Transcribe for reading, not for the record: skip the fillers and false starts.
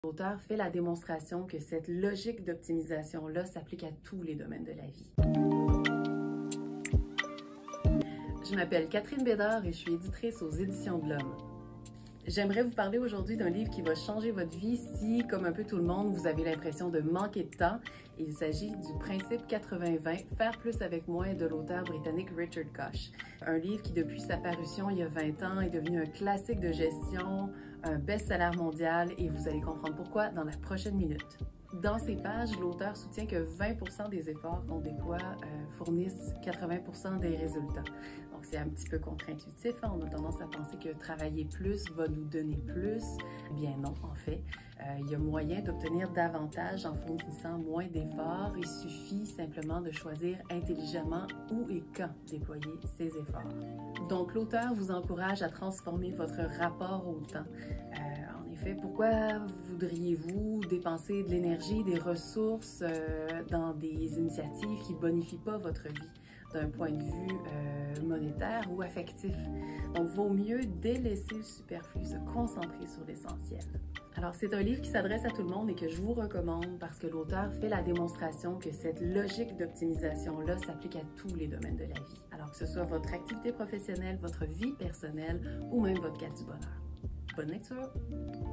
L'auteur fait la démonstration que cette logique d'optimisation-là s'applique à tous les domaines de la vie. Je m'appelle Catherine Bédard et je suis éditrice aux Éditions de l'Homme. J'aimerais vous parler aujourd'hui d'un livre qui va changer votre vie si, comme un peu tout le monde, vous avez l'impression de manquer de temps. Il s'agit du principe 80-20, faire plus avec moins, de l'auteur britannique Richard Koch. Un livre qui, depuis sa parution il y a 20 ans, est devenu un classique de gestion, un best-seller mondial, et vous allez comprendre pourquoi dans la prochaine minute. Dans ces pages, l'auteur soutient que 20% des efforts qu'on déploie fournissent 80% des résultats. Donc, c'est un petit peu contre-intuitif. Hein? On a tendance à penser que travailler plus va nous donner plus. Eh bien non, en fait. Il y a moyen d'obtenir davantage en fournissant moins d'efforts. Il suffit simplement de choisir intelligemment où et quand déployer ces efforts. Donc, l'auteur vous encourage à transformer votre rapport au temps. En effet, pourquoi voudriez-vous dépenser de l'énergie, des ressources dans des initiatives qui ne bonifient pas votre vie d'un point de vue monétaire ou affectif? Donc, vaut mieux délaisser le superflu, se concentrer sur l'essentiel. Alors, c'est un livre qui s'adresse à tout le monde et que je vous recommande parce que l'auteur fait la démonstration que cette logique d'optimisation-là s'applique à tous les domaines de la vie. Alors que ce soit votre activité professionnelle, votre vie personnelle ou même votre quête du bonheur. Bonne lecture!